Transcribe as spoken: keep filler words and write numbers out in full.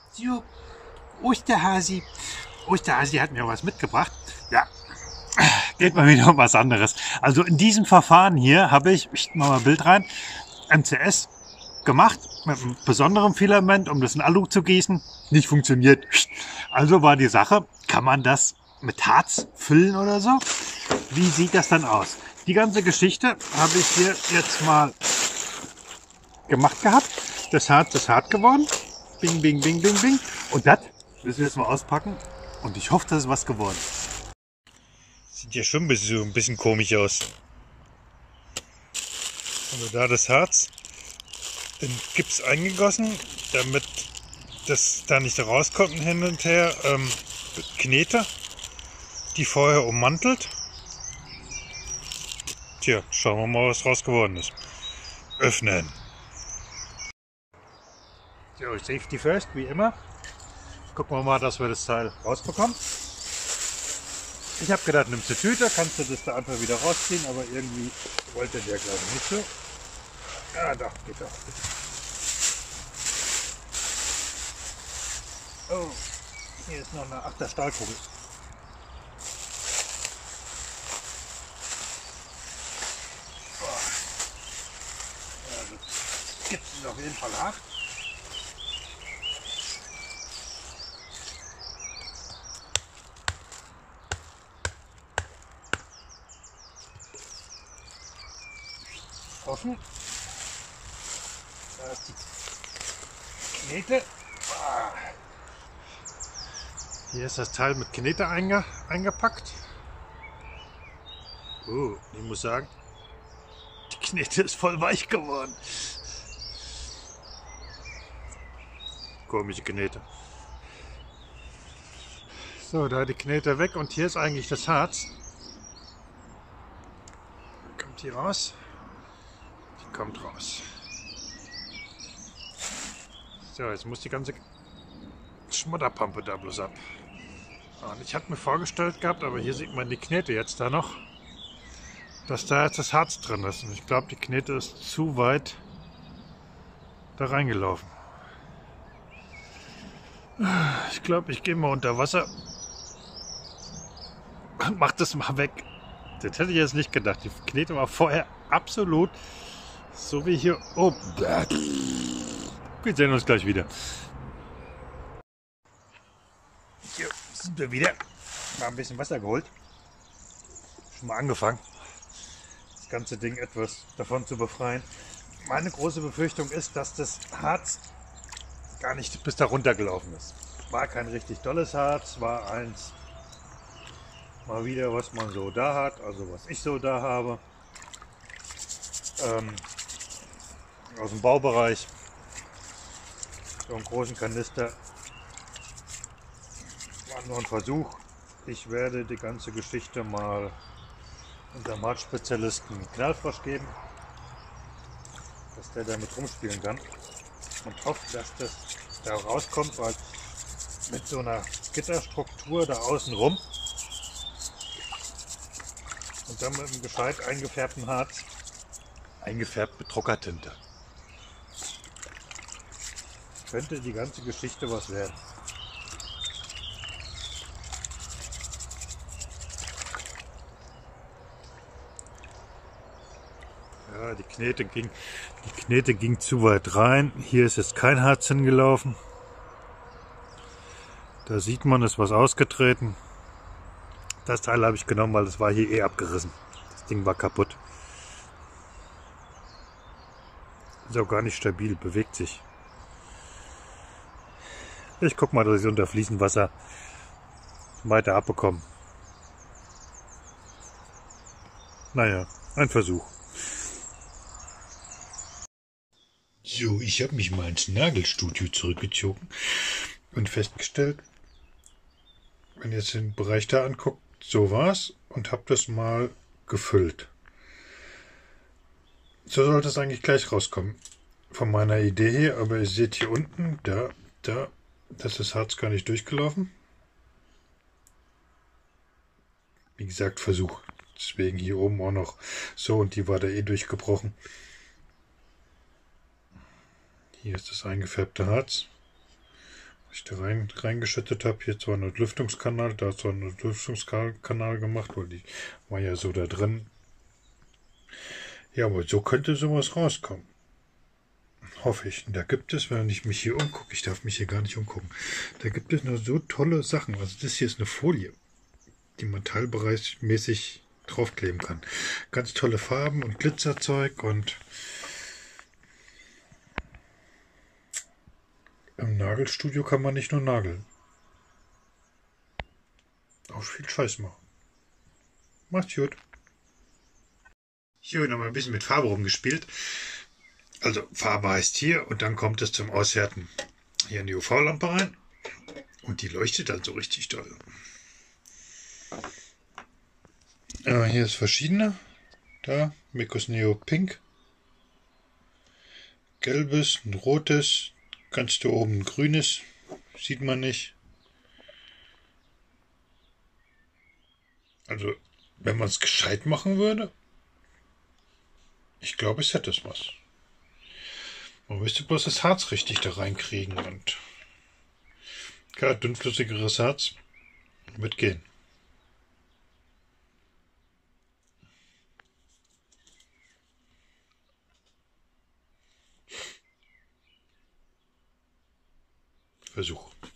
So, Osterhasi. Osterhasi hat mir was mitgebracht. Ja, geht mal wieder um was anderes. Also in diesem Verfahren hier habe ich, ich mache mal ein Bild rein, M C S gemacht mit einem besonderen Filament, um das in Alu zu gießen. Nicht funktioniert. Also war die Sache, kann man das mit Harz füllen oder so? Wie sieht das dann aus? Die ganze Geschichte habe ich hier jetzt mal gemacht gehabt. Das Harz ist hart geworden. Bing, bing, bing, bing, bing. Und das müssen wir jetzt mal auspacken. Und ich hoffe, das ist was geworden. Sieht ja schon ein bisschen, ein bisschen komisch aus. Also da das Harz in Gips eingegossen, damit das da nicht rauskommt hin und her. Ähm, Knete, die vorher ummantelt. Tja, schauen wir mal, was raus geworden ist. Öffnen. So, Safety first, wie immer. Gucken wir mal, dass wir das Teil rausbekommen. Ich habe gedacht, nimmst du Tüte, kannst du das da einfach wieder rausziehen, aber irgendwie wollte der glaube ich nicht so. Ah, doch, geht doch. Oh, hier ist noch eine achter Stahlkugel. Oh. Ja, das gibt es auf jeden Fall acht. Offen. Da ist die Knete. Ah. Hier ist das Teil mit Knete einge eingepackt. Oh, ich muss sagen, die Knete ist voll weich geworden. Komische Knete. So, da die Knete weg und hier ist eigentlich das Harz. Kommt hier raus. Die kommt raus. So, jetzt muss die ganze Schmodderpampe da bloß ab. Und ich hatte mir vorgestellt gehabt, aber hier sieht man die Knete jetzt da noch, dass da jetzt das Harz drin ist. Und ich glaube, die Knete ist zu weit da reingelaufen. Ich glaube, ich gehe mal unter Wasser und mach das mal weg. Das hätte ich jetzt nicht gedacht. Die Knete war vorher absolut so wie hier oben. Wir sehen uns gleich wieder. Hier sind wir wieder. Mal ein bisschen Wasser geholt. Schon mal angefangen, das ganze Ding etwas davon zu befreien. Meine große Befürchtung ist, dass das Harz gar nicht bis da runter gelaufen ist. War kein richtig dolles Harz, war eins mal wieder, was man so da hat, also was ich so da habe. Ähm, aus dem Baubereich. So einen großen Kanister. War nur ein Versuch. Ich werde die ganze Geschichte mal unserem Hartspezialisten Knallfrosch geben, dass der damit rumspielen kann. Und hoffe, dass das da rauskommt, weil mit so einer Gitterstruktur da außen rum und dann mit einem gescheit eingefärbten Harz, eingefärbt mit Druckertinte, könnte die ganze Geschichte was werden. Ja, die Knete ging, die Knete ging zu weit rein. Hier ist jetzt kein Harz hingelaufen. Da sieht man, es ist was ausgetreten. Das Teil habe ich genommen, weil es war hier eh abgerissen. Das Ding war kaputt. Ist auch gar nicht stabil, bewegt sich. Ich guck mal, dass ich es unter fließendem Wasser weiter abbekomme. Naja, ein Versuch. So, ich habe mich mal ins Nagelstudio zurückgezogen und festgestellt, wenn ihr jetzt den Bereich da anguckt, so war's und habe das mal gefüllt. So sollte es eigentlich gleich rauskommen von meiner Idee her, aber ihr seht hier unten, da, da, das ist das Harz gar nicht durchgelaufen. Wie gesagt, Versuch. Deswegen hier oben auch noch so und die war da eh durchgebrochen. Hier ist das eingefärbte Harz. ich da rein, reingeschüttet habe. Hier zwar einen Lüftungskanal, da ist zwar einen Lüftungskanal gemacht, weil die war ja so da drin. Ja, aber so könnte sowas rauskommen. Hoffe ich. Und da gibt es, wenn ich mich hier umgucke, ich darf mich hier gar nicht umgucken, da gibt es nur so tolle Sachen. Also das hier ist eine Folie, die man teilbereichsmäßig draufkleben kann. Ganz tolle Farben und Glitzerzeug und im Nagelstudio kann man nicht nur nageln. Auch viel Scheiß machen. Macht's gut. Hier nochmal ein bisschen mit Farbe rumgespielt. Also Farbe heißt hier und dann kommt es zum Aushärten hier in die U V-Lampe rein und die leuchtet dann so richtig toll. Äh, hier ist verschiedene. Da, Mecos Neo Pink. Gelbes, ein rotes, ganz da oben ein grünes. Sieht man nicht. Also, wenn man es gescheit machen würde, ich glaube, es hätte es was. Man müsste bloß das Harz richtig da reinkriegen und klar, dünnflüssigeres Harz wird gehen. Versuch.